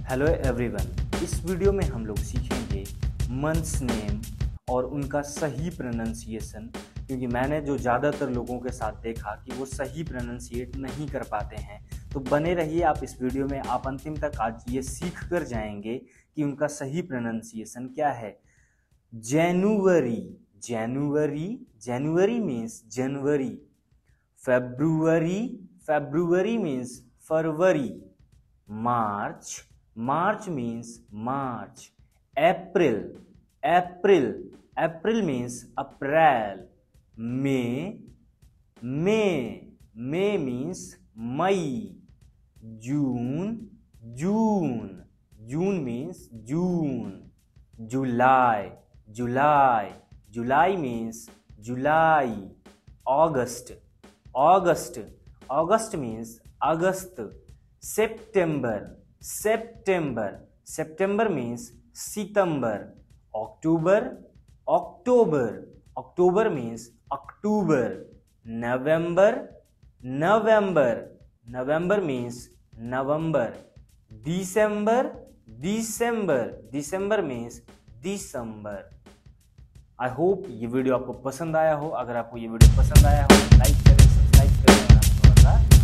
Hello everyone, इस video में हम लोग सीखेंगे मंथ्स नेम और उनका सही प्रोनाउंसिएशन, क्योंकि मैंने जो ज़्यादातर लोगों के साथ देखा कि वो सही प्रोनाउंसिएट नहीं कर पाते हैं। तो बने रहिए आप इस वीडियो में, आप अंतिम तक आज ये सीख कर जाएंगे कि उनका सही प्रोनाउंसिएशन क्या है। जनवरी, जनवरी, जनवरी मीन्स जनवरी। फेब्रुअरी, फेब्रुअरी मीन्स फरवरी। March, March means March. April, April, April means April. May, May, May means May. June, June, June means June. July, July, July means July. August, August, August means August. September, September, September means September. October, October, October means October. November, November, November means November. December, December, December means December. I hope ये video आपको पसंद आया हो। अगर आपको ये video पसंद आया हो, लाइक करें, सब्सक्राइब करें और थोड़ा सा